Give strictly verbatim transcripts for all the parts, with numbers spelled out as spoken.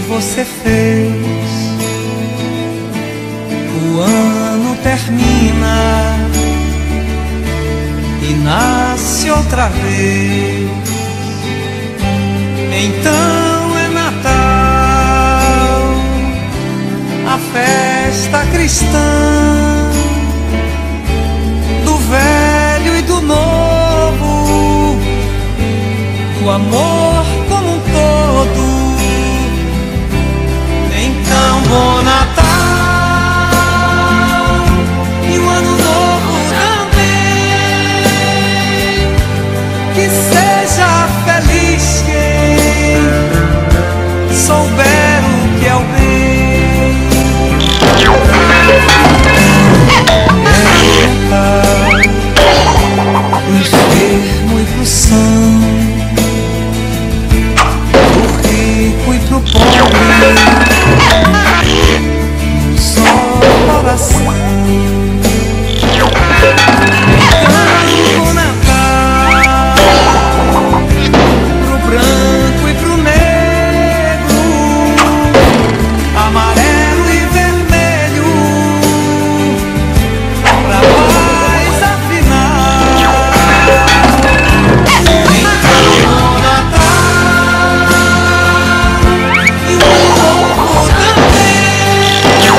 você fez. O ano termina e nasce outra vez. Então é Natal, a festa cristã, do velho e do novo, do amor como um todo. Então, bom Natal e o ano novo também. Que seja feliz quem souber o que é o bem. É Natal pro enfermo e pro são, pro rico e pro pobre, um só coração. Então, Natal pro branco e pro negro, amarelo e vermelho, pra paz afinal. Então, Natal e o ano novo também.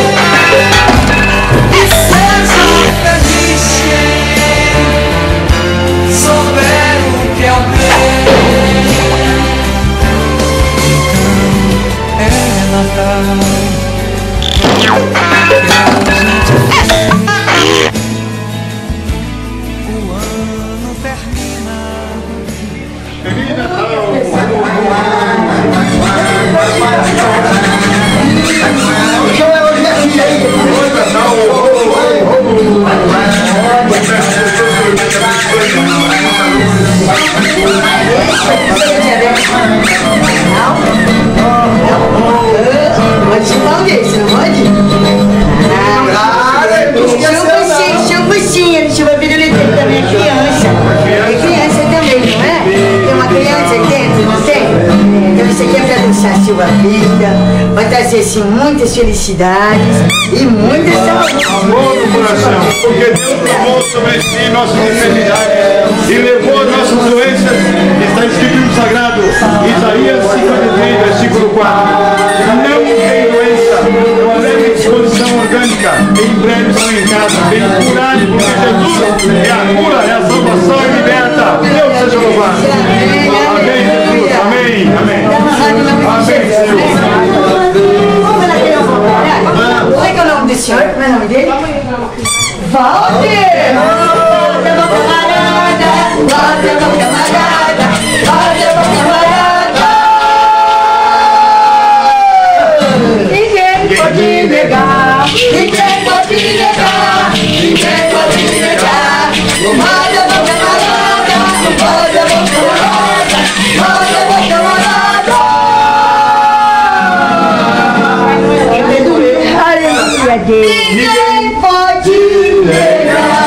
Que seja feliz quem souber o que é o bem. Então é Natal que a gente fez. O ano termina. Feliz Natal! Pode chupar um desse, não pode? Chupa sim, ele chupa a piruliteira também, é criança. É criança também, não é? Tem uma criança aqui dentro, não tem? Então isso aqui é pra adoçar a sua vida, vai trazer assim muitas felicidades e muita saúde. Amor no coração, porque Deus tomou sobre si nossas enfermidades e levou nossas doenças. Está escrito no Sagrado, Isaías cinquenta e três, versículo quatro. Não tem doença, eu alegre disposição orgânica, em breve estão em casa, vem curar, porque Jesus é a cura, é a salvação e liberta. Deus seja louvado. Amém, Jesus, amém, amém. Amém, Senhor. Vamos naquele ao contrário? Como é que é o nome desse senhor? Como é o nome dele? Walter! Volta, meu camarada! Volta, meu camarada! Volta, meu camarada! Ninguém pode negar! Ninguém pode negar! Ninguém pode negar! Volta, meu camarada! Volta, meu camarada! Volta, meu camarada! Aleluia, Deus! Ninguém pode negar!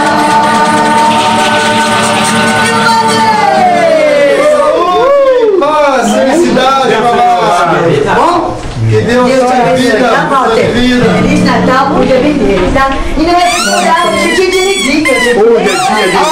Paz, felicidade, Tá bom? que Deus Deus te salve a abençoe, vida, tá, Walter? vida. Feliz Natal, cuida bem dele, tá? E não é figurado, você tinha de alegria que eu já Hoje é dia de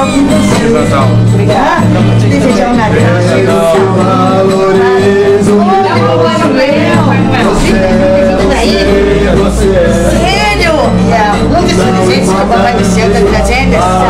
Natal com você. Obrigada. Desejar um Natal cheio de saúde. Sério? É, muitos presentes que o Papai do Céu está trazendo.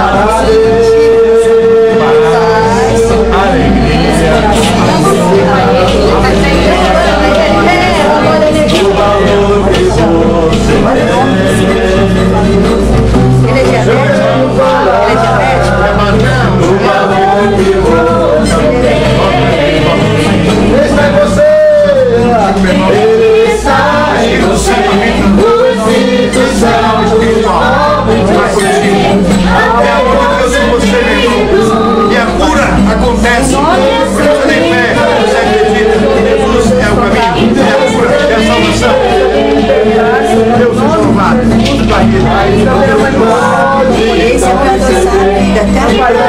Esse é o prato da vida, até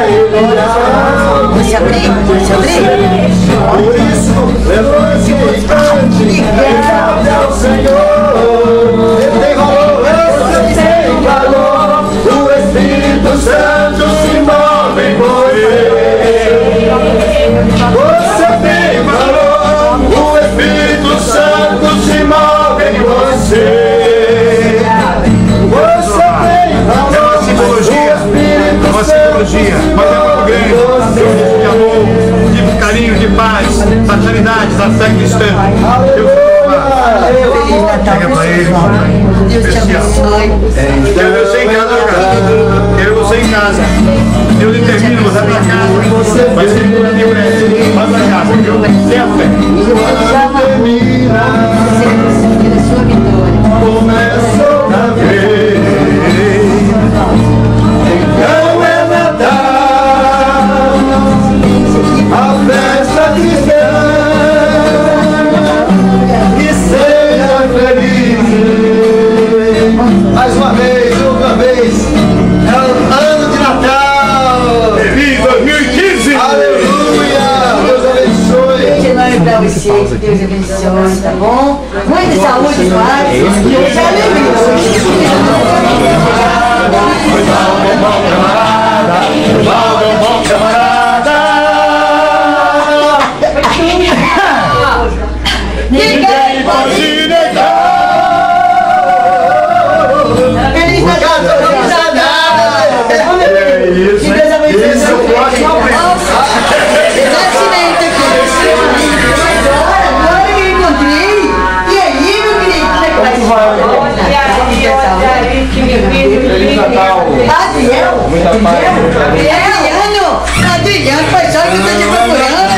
você abrir, você abrir. Por isso, levante-se ao Senhor. Ele tem valor, você tem valor. O Espírito Santo se move em você. Você tem valor, o Espírito Santo se move em você. Uma simbologia, mas é muito grande, de amor, de carinho, de paz, da caridade, da fé cristã. Deus pega para ele, especial. Quero você em casa, cara. Quero você em casa. Deus intervino, você vai para casa, vai ser por ali, vai para casa, viu? Tenha fé. Começou a ver. A festa cristã, que seja feliz. Mais uma vez, outra vez, é o ano de Natal. Feliz dois mil e quinze. Aleluia. Deus abençoe. De nome para você, que Deus abençoe, tá bom? Muita saúde, paz e muita alegria. Bom camarada, bom camarada. Ninguém pode negar. Feliz Natal, feliz Natal. É isso, isso é o próximo abraço. Nascimento aqui. Agora que eu encontrei. E aí, meu querido, como é que vai? Feliz Natal. Adriano. Adriano. Adriano, pai, só que eu tô te procurando.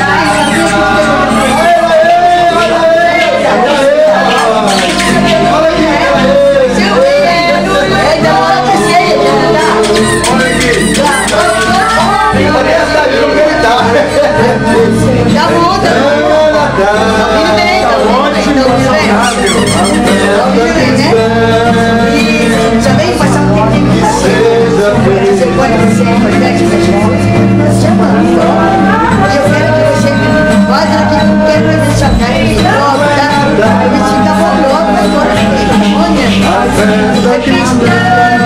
Tá bom, tá bom. Tá ouvindo bem, tá ouvindo bem, tá ouvindo bem. Tá ouvindo bem, né? E também passar um tempinho com você. Você pode ser importante pra Jesus. Nós chamamos. E eu quero que você faça aqui qualquer coisa de sua cara de logo, tá? Eu me sinto logo, mas agora tem olha. É cristã.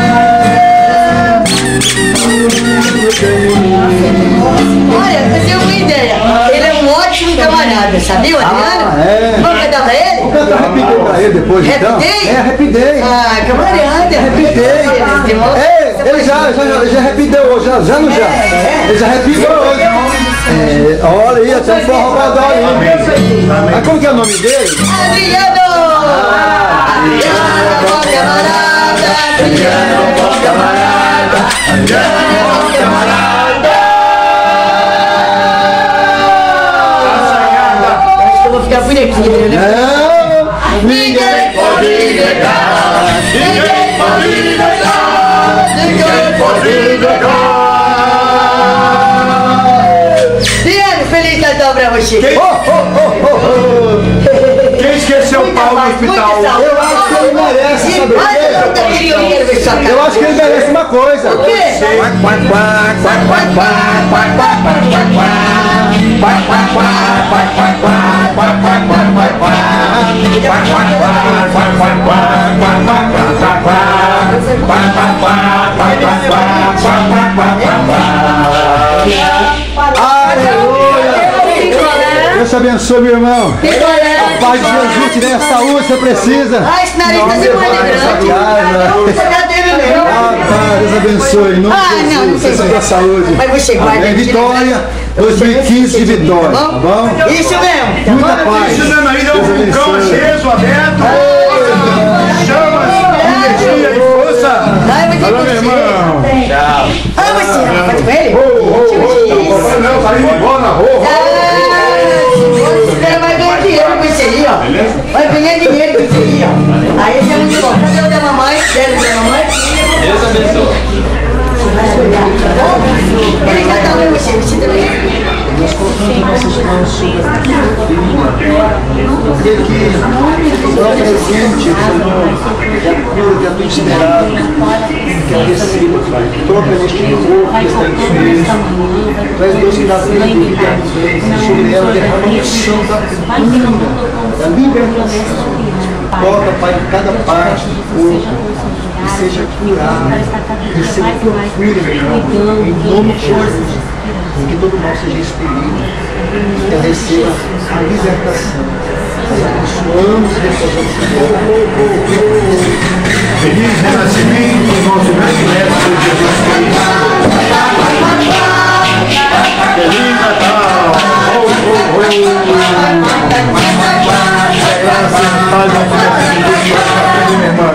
Olha, eu tenho uma ideia. Ele é um ótimo camarada, sabia, Adriano? Ah, é. Vamos cantar pra ele? Vamos cantar Happy Day pra ele depois, então? Happy Day? É, Happy Day. Ah, camarada. Happy Day. É, ele já, já, já Happy Day hoje, já, já não já? Ele já Happy Day hoje. É, olha aí, até um forró rodar aí. Mas como que é o nome dele? Adriano! Adriano, bom camarada. Adriano, bom camarada. Adriano, bom camarada. Acho que eu vou ficar por aqui, né? Não, ninguém pode negar. Ninguém pode negar. Ninguém pode negar. Adriano, feliz Natal pra você. Quem, oh, oh, oh, oh, oh. Quem esqueceu o pau no hospital? eu acho que ele merece, sabe o quê? Eu acho que ele merece uma coisa. O quê? te abençoe, meu irmão. Que qual é? A paz de Jesus te dê a saúde, você precisa. Ah, esse nariz tá se grande. Cadê meu meu? Ah, pai, Deus abençoe. Em nome Ah, de não, não Jesus, tem você como. a saúde. Mas você guarda Amém. aqui, Vitória, dois mil e quinze de vitória, tá bom? Isso mesmo. Tá Muita bom? paz. Isso mesmo aí, é um Deus vulcão abençoe. aceso, aberto. Chamas, energia e força. Ai, mas Alô, você. meu irmão. Tchau. Ah, você rapaz com ele? Ô, ô, ô, não, tá indo embora, ô, ô. Você vai ganhar dinheiro com isso aí, ó. Vai ganhar dinheiro com isso aí, ó. Aí já não bom. Cadê o da mamãe? Cadê o da mamãe? Deus abençoe. Ele já tá vendo você, você também. Nós colocamos nossas mãos sobre a vida, e aqui, o presente, Senhor, que a cura, que a tua esperada, que a receba, Pai. Toca neste corpo que está enfermo. Tu és Deus que dá vida e vida sobre ela, derrama a unção da cura, da libertação. Toca, Pai, em cada parte do corpo, que seja curado, receba a tua cura, meu irmão, em nome de Jesus. Que todo mal seja expelido, que ela receba a libertação. Nós abençoamos e repousamos. Feliz renascimento do nosso grande mestre Jesus Cristo. Feliz Natal. Oh, oh, oh. Graças e paz ao minha irmã.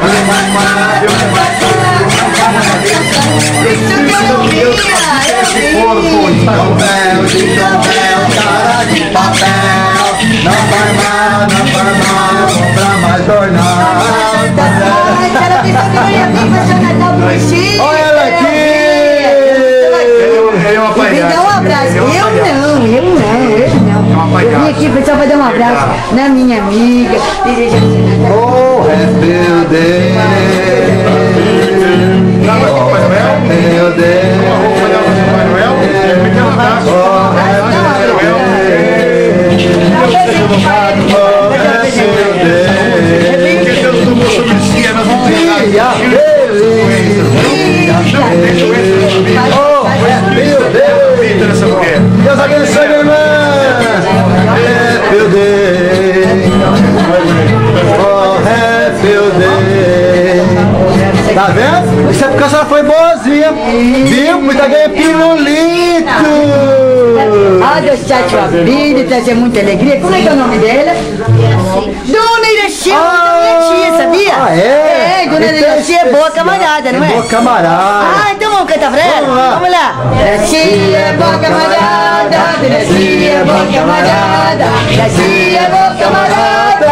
Esse corpo está Papel de papel, cara de papel. Não vai mal, não vai mal, compra mais jornal. Ai, cara, pensou que eu ia vir fazer o Natal bonitinho. Olha ela aqui! Ele é uma Me palhaça. dá um abraço. Eu não, eu não, eu não. Eu vim aqui só pra dar um abraço na minha amiga. Desejando seu Natal. Oh, happy day. Oh, happy day. Deus abençoe, minha irmã. Happy day. Oh, happy day. Tá vendo? Isso é porque a senhora foi boazinha. Viu? Muita ganha pirulito. Ah, Deus te abençoe a vida e trazer muita alegria. Como é que é o nome dela? Dona Iraci, minha tia, sabia? Ah, é? É, Dona Iraci é boa camarada, não é? Boa camarada. Ah, então vamos cantar pra ela? Vamos lá. Vamos lá. Iraci é boa camarada, Iraci é boa camarada, Iraci é boa camarada.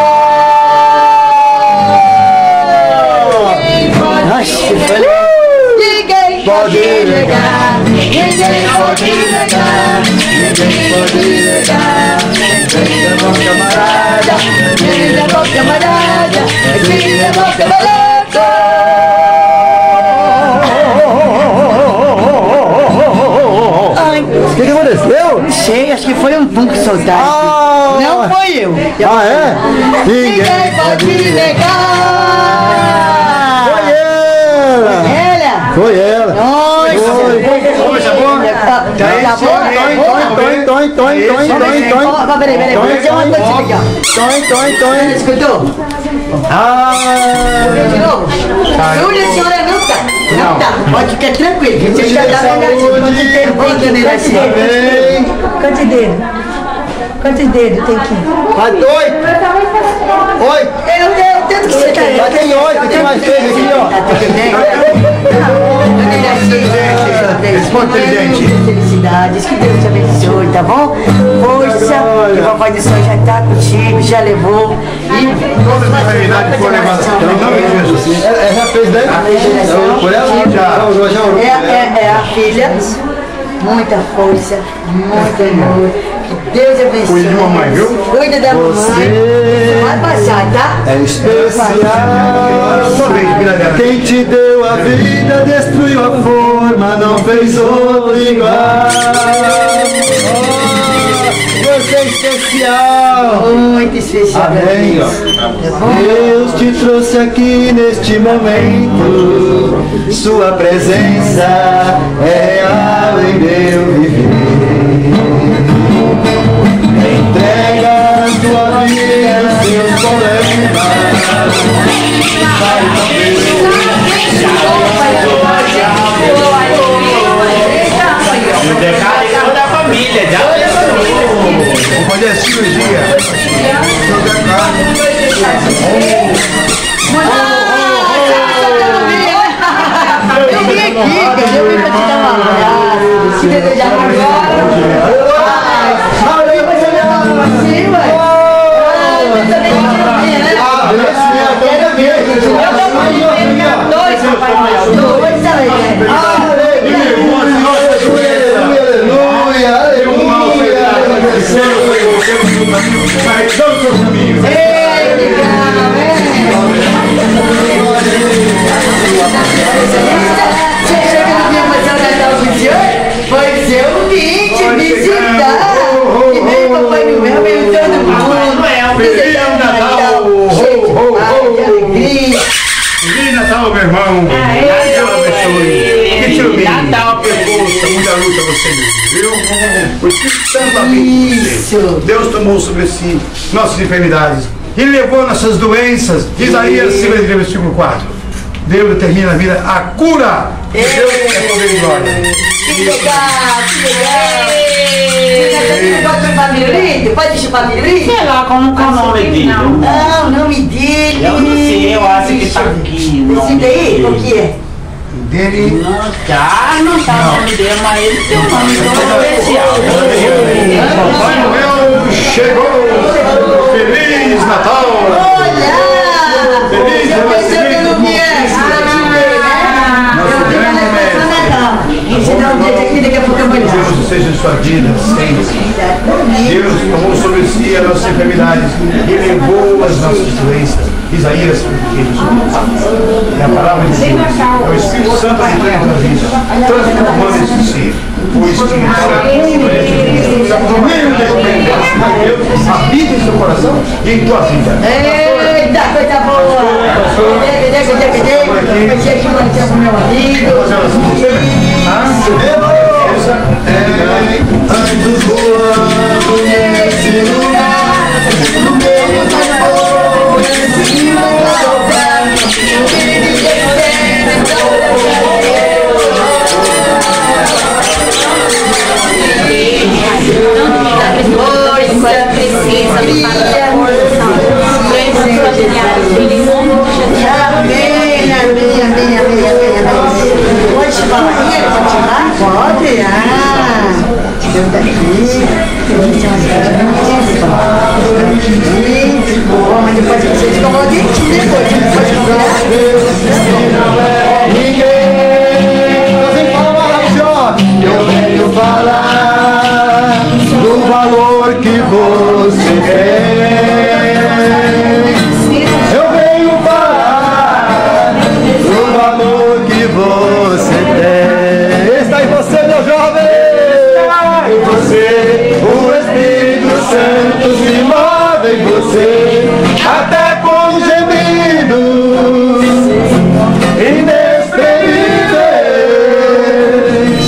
Nossa, ninguém pode negar, ninguém pode negar, ninguém pode negar. Ninguém é bom camarada, ninguém é bom camarada, ninguém é bom camarada. Ai, O que, que aconteceu? não sei, acho que foi um pum que soltaram. Ah, Não foi eu. Ah, é? Ninguém pode negar. Foi ela! Ela? Foi ela! Nossa. Coisa boa. Tá bom? Toim, toim, toim, toim, toim, toim, toim. Ó, peraí, peraí, vou dizer uma coisa aqui, ó. Toim, toim, toim. Escutou? Ah! De novo? Júlia, a senhora não tá. Não tá. Pode ficar tranquilo, que você já tá vendo assim. Quanto tempo tem, dona Iraci? Amém! Quantos dedos? Quantos dedos tem aqui? Vai, oi! Oi! Eu dei o tanto que você tá. Já tem oito, tem mais três aqui, ó. Tá tudo bem? Dona Iraci, felicidades, que Deus te abençoe, tá bom? Força, que o Papai do Céu já tá contigo, já levou. E Todas as realidades foram levadas em nome de Jesus. Ela já fez daí? Foi ela? Já, já orou. É, é, é a filha, muita força, muito amor. Que Deus abençoe. Cuide de mamãe, viu? Cuida da mamãe. Vai passar, tá? É especial. Quem te deu a vida destruiu a forma, não fez outro igual. Você é especial. Muito especial. Amém. Deus te trouxe aqui neste momento. Sua presença é real em meu viver. Entrega Vou fazer a cirurgia. Eu vim aqui, eu vim pra te dar uma abraço, te desejar agora. Ai, mas eu ia falar pra você, ué. Ai, mas também não quero ver, né? Quero ver, gente. Eu vou pegar dois, Papai Noel. Dois, aí. Aleluia, aleluia. Carregando o seu caminho. Ei, legal, é. Você chega no dia mais Natal do dia? Pois eu vim te visitar. E veio Papai Noel, veio todo mundo. Feliz Natal! Que alegria. Feliz Natal, meu irmão! Deus abençoe! Que te ilumine! Natal, pergunta, muita luz a você mesmo, viu? O Espírito Santo habita você. Deus tomou sobre si nossas enfermidades e levou nossas doenças. Isaías cinquenta e três, versículo quatro. Deus determina na vida a cura. Deus é poder e glória. Que legal, que legal. Você gosta de família? Pode chupar família? Sei lá, como que é o nome dele? Não, o nome dele. Eu não sei, eu acho que tá aqui. Esse daí, o que é? Dele. Não, tá, não tá o nome dele, mas ele tem um nome tão especial. Papai Noel chegou! Feliz Natal! Olha! Feliz Eu pensei que não vinha. Nosso grande mestre. Você dá um dedo aqui, daqui a pouco eu vou olhar. Deus seja em sua vida sempre. Deus tomou sobre si as nossas enfermidades e levou as nossas doenças. Isaías, é a palavra de Deus. É o Espírito Santo que tem a tua vida, transformando esse ser. O Espírito Santo, meio da experiência de Deus, habita em seu coração e em tua vida. Eita, coisa boa! Cadê, cadê, cadê, cadê? Eu tinha que mandar pro meu amigo. Ando voando nesse lugar, no meio do povo, nesse lugar, Força precisa do coração. Grandes familiares, ele não Amém, amém, amém, amém, amém, amém. Pode chupar a Maria? Pode chupar? Pode, ah. Deus tá aqui. Deus tem umas carinhas. Bom, mas depois você escovou o dentinho depois. Não pode comprar. ninguém sem palavras, ó. Eu venho falar do valor que você tem. Eu venho falar do valor que você tem. Está em você, meu jovem. Está em você. O Espírito Santo se move em você, até com gemidos inexprimíveis,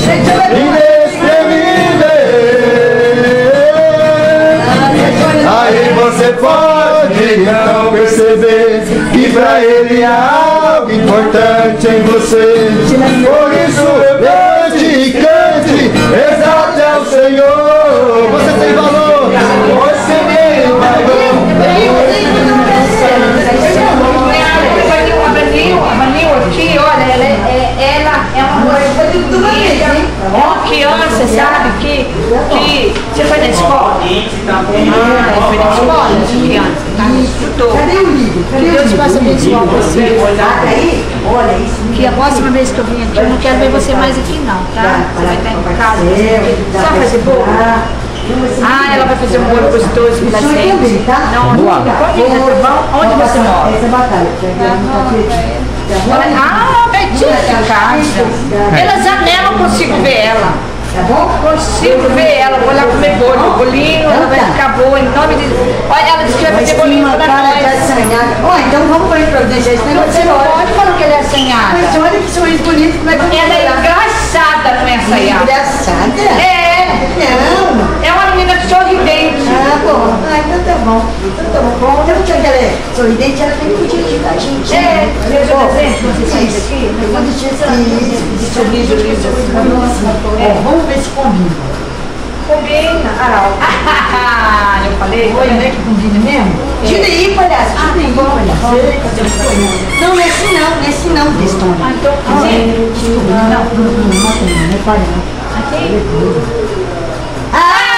inexprimíveis. Aí você pode então perceber que pra ele há algo importante em você. Por isso levante e cante, exalte ao Senhor. Você tem valor, você tem valor. A Vanil aqui, olha, ela é, ela é uma coisa de uma criança, sabe, que, que você foi na escola? Ah, foi na escola, essa criança, tá? Estudou. Cadê o livro? Cadê o Deus livro? possa abençoar você. Ah, aí? Olha isso. Que a próxima vez que eu vim aqui, eu não quero ver você mais aqui não, tá? Você vai estar em casa, só fazer bolo. Ah, ela vai fazer um bolo gostoso com vocês. Não, não, onde você mora? Essa batalha. Ah, Betinha de casa. Pela janela eu consigo ver ela. Tá bom? Consigo ver ela, vou lá comer bolo, bolinho, ela vai ficar boa, em nome de... Olha, ela disse que vai Mas fazer tem bolinho uma pra cara de nós. assanhada. Ó, então vamos para a improvidência. Esse negócio Você é não ótimo. pode falar que ela é assanhada. Mas olha que sorriso bonito. Como é que Ela é engraçada, não é assanhada. engraçada? É, Não. é uma menina sorridente. Ah, bom. Ah, então tá bom. Então tá bom. Bom, então que ela é sorridente, ela tem que podia ajudar a gente. É, eu já desenho, você Isso. sente aqui? Isso. Sorriso lindo. Ó, vamos ver se combina. Combina. Ah, eu falei? Oi, não é que combina mesmo? Tira aí, palhaço. Ah, Tira aí, tá bom. palhaço. Não, não é assim não, não é assim não, Pistone. Ah, então, sim. Desculpa, não. Não, não, não é palhaço. Aqui? Ah!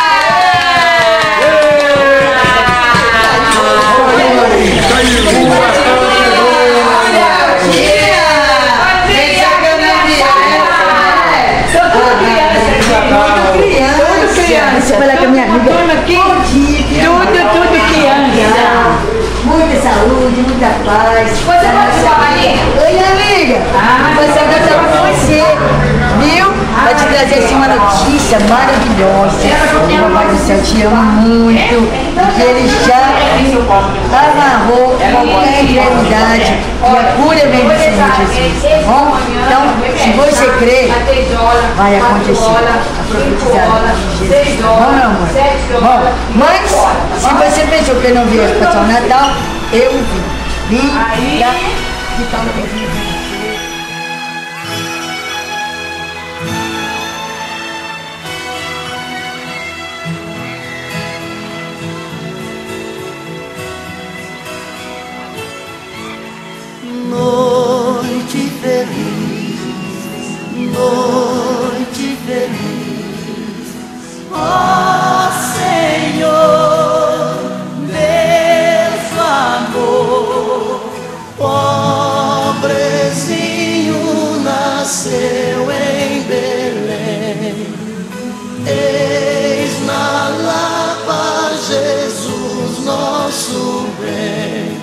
Deixa eu falar com a minha amiga. Tudo, tudo criança. Muita saúde, muita paz. Você pode falar ali? Oi, amiga. Ah, você agora com você. Viu? Vai te trazer assim uma notícia maravilhosa. O Papai do Céu te ama muito. Porque ele já amarrou qualquer enfermidade. E a cura vem do Senhor Jesus. Tá bom? Então, se você crê, vai acontecer. A profetizada de Jesus. Bom, meu amor? Bom, mas se você pensou que eu não vi hoje passar o Natal, eu vi. Vim pra ficar um pouquinho com você. Noite feliz, noite feliz, ó Senhor, Deus do amor, pobrezinho nasceu em Belém, eis na Lapa Jesus nosso bem.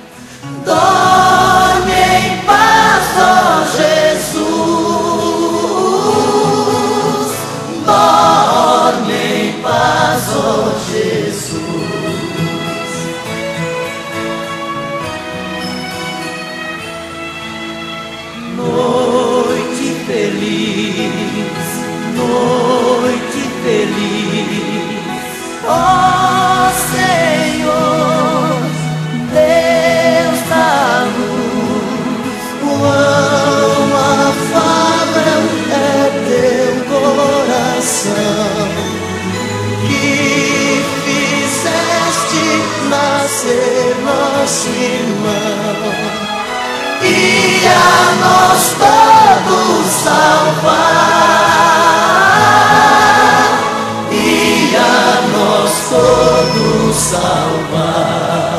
Dorme em paz, ó Jesus, dorme em paz, ó Jesus. Noite feliz, noite feliz, ó Senhor, Deus da luz, o amo, a fábra é teu coração, que fizeste nascer nosso irmão, e a nós todos salvar, e a nós todos salvar.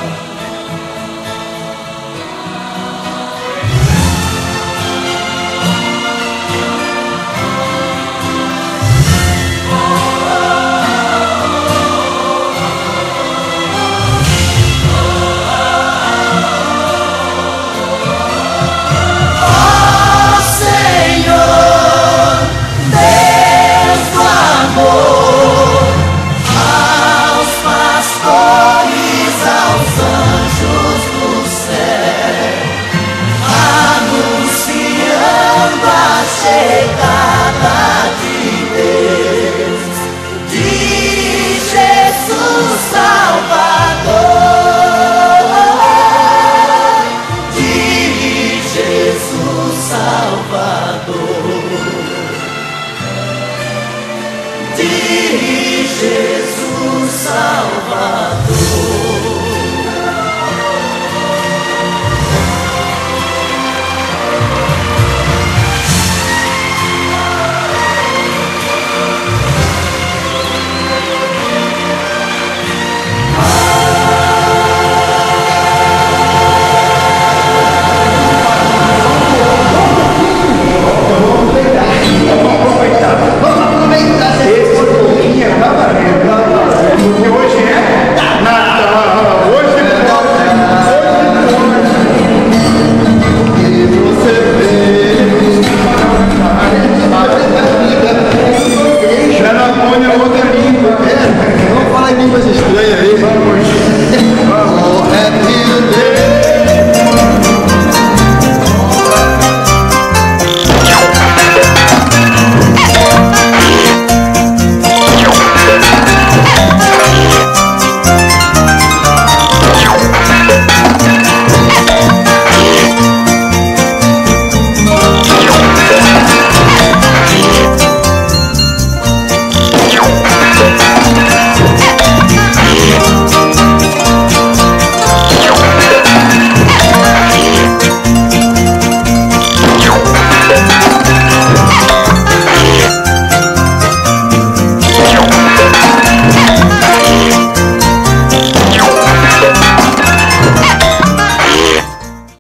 Chegada de Deus, de Jesus Salvador, de Jesus Salvador, de